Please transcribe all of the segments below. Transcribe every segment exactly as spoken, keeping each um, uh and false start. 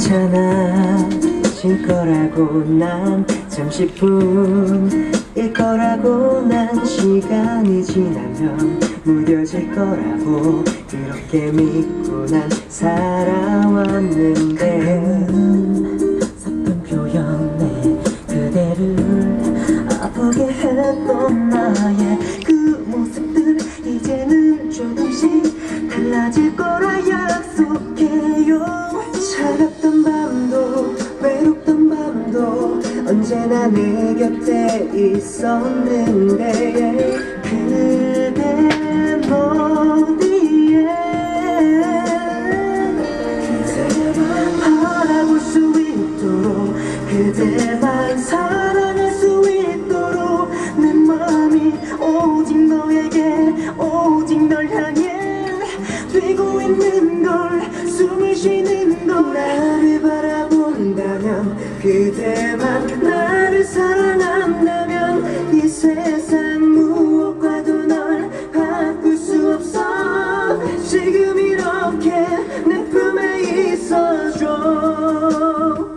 괜찮아질 거라고 난 잠시뿐일 거라고 난 시간이 지나면 무뎌질 거라고 그렇게 믿고 난 살아왔는데 섞은 표현에 그대를 아프게 했던 나의 그 모습들 이제는 조금씩 달라질 거라 약속해요. 차갑던 밤도 외롭던 밤도 언제나 내 곁에 있었는데 그댄 어디에 그대만 바라볼 수 있도록 그대만 사랑할 수 있도록 내 맘이 오직 너에게 오직 널 향해 되고 있는 걸 숨을 쉬는 걸 나를 바라본다면 그대만 나를 사랑한다면 이 세상 무엇과도 널 바꿀 수 없어. 지금 이렇게 내 품에 있어줘.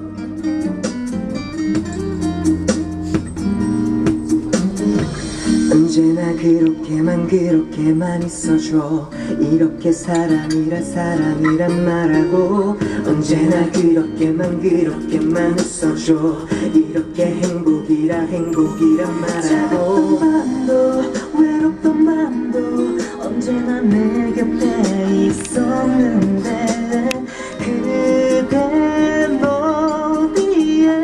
언제나 그렇게만 그렇게만 있어줘. 이렇게 사랑이란 사랑이란 말하고 언제나 그렇게만 그렇게만 웃어줘. 이렇게 행복이라 행복이란 말하고 밤도 외롭던 밤도 언제나 내 곁에 있었는데 그댄 어디에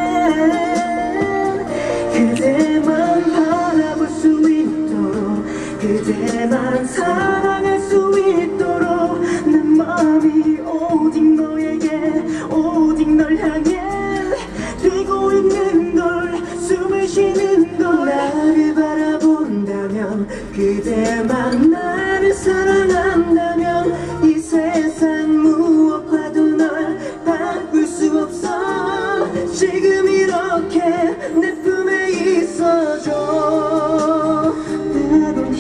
그대만 바라볼 수 있도록 그대만 사랑할 수 있도록 내 마음이 오직 너에게 오직 널 향해 되고 있는 걸 숨을 쉬는 걸 나를 바라본다면 그대만 나를 사랑한다면 이 세상 무엇과도 널 바꿀 수 없어. 지금 이렇게 내 품에 있어줘. 때론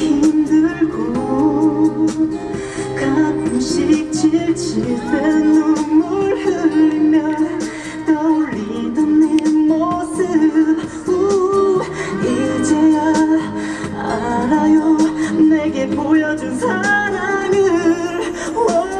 힘들고 가끔씩 지칠 때 눈물 흘리며 떠올리던 네 모습 우, 이제야 알아요 내게 보여준 사랑을. 오.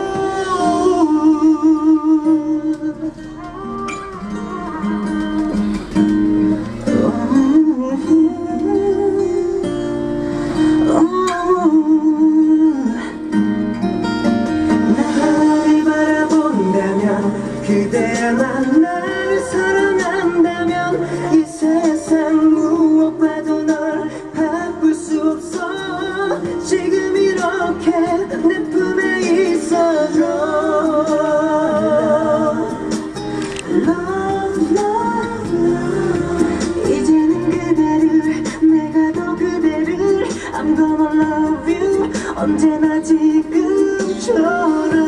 나를 바라본다면 그대만 나를 사랑한다면 이 세상 무엇과도 널 바꿀 수 없어. 지금 이렇게 내 품에 있어줘. Love, love, love. 이제는 그대를 내가 더 그대를 I'm gonna love you 언제나 지금처럼.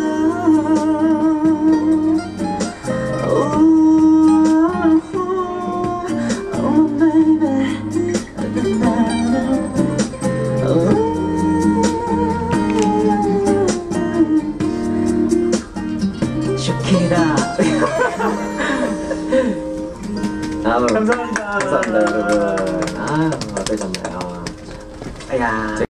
슈키라. 감사합니다. 감사합니다 여러분. 아 어떠셨나요? 야.